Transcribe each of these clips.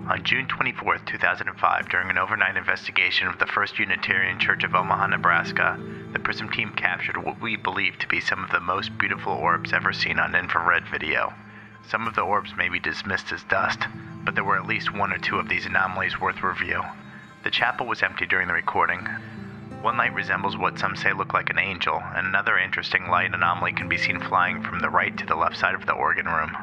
On June 24, 2005, during an overnight investigation of the First Unitarian Church of Omaha, Nebraska, the PRISM team captured what we believe to be some of the most beautiful orbs ever seen on infrared video. Some of the orbs may be dismissed as dust, but there were at least one or two of these anomalies worth review. The chapel was empty during the recording. One light resembles what some say look like an angel, and another interesting light anomaly can be seen flying from the right to the left side of the organ room.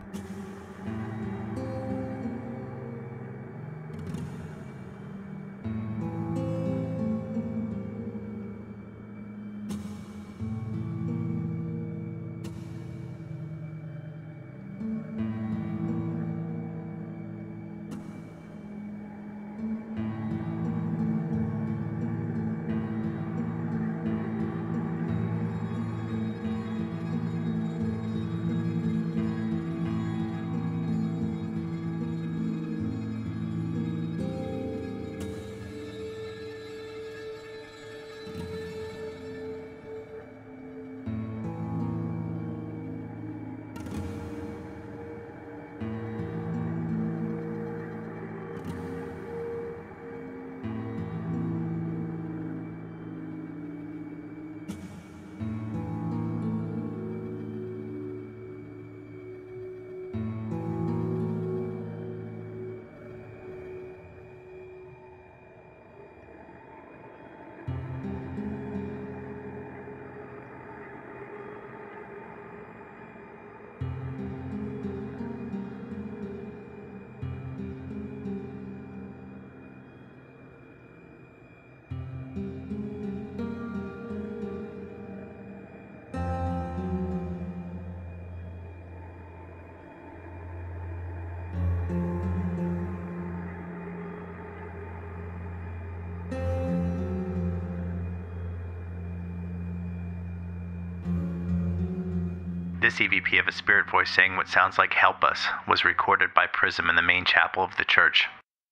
This EVP of a spirit voice saying what sounds like "help us" was recorded by PRISM in the main chapel of the church.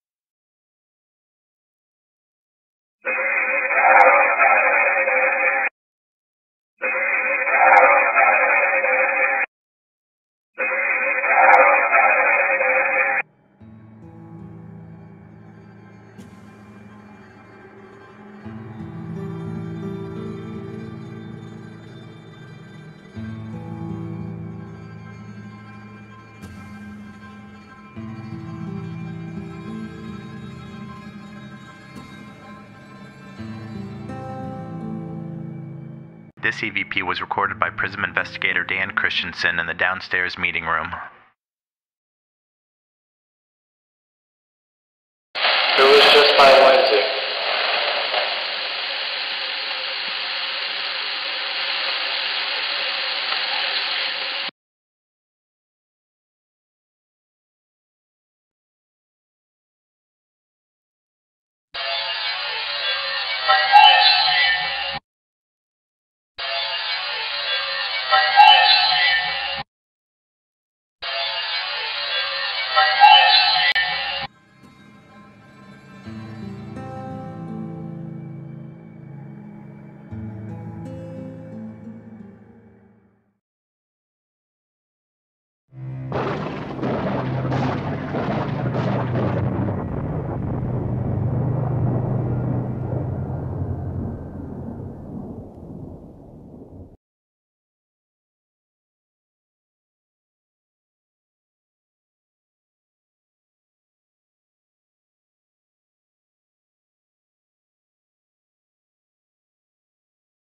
This EVP was recorded by PRISM investigator Dan Christensen in the downstairs meeting room. It was just my Wednesday.